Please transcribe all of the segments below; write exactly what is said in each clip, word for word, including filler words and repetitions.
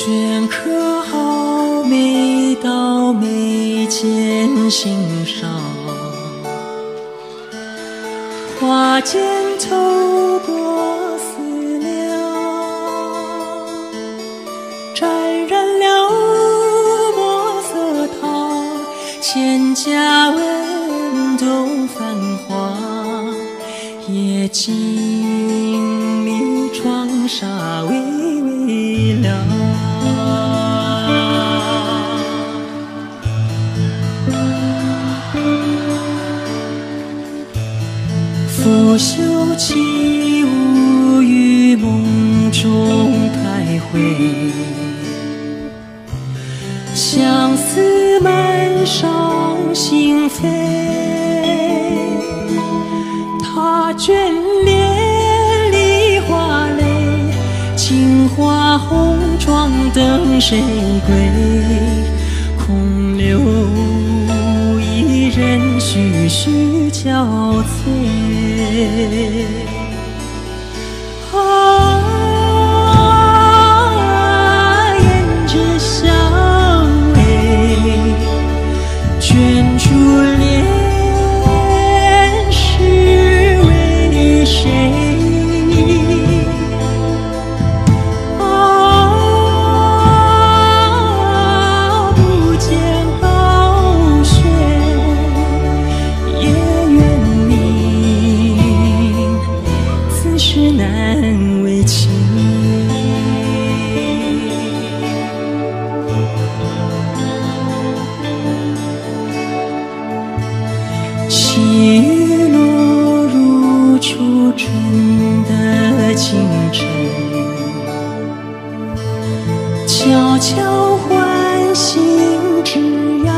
镌刻好每道眉间心上，花间透过思量，沾染了墨色烫，千家文动繁华，夜静谧窗纱微微亮。拂袖起舞于梦中徘徊，相思满上心扉。他眷恋梨花泪，青花红妆等谁归？空留一人徐徐憔悴。啊，胭脂香味，卷珠帘，是为谁？难为情，细雨落入初春的清晨，悄悄唤醒枝桠，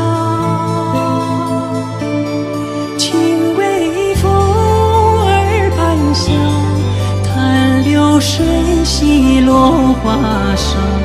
听微风耳畔响，流水洗落花裳。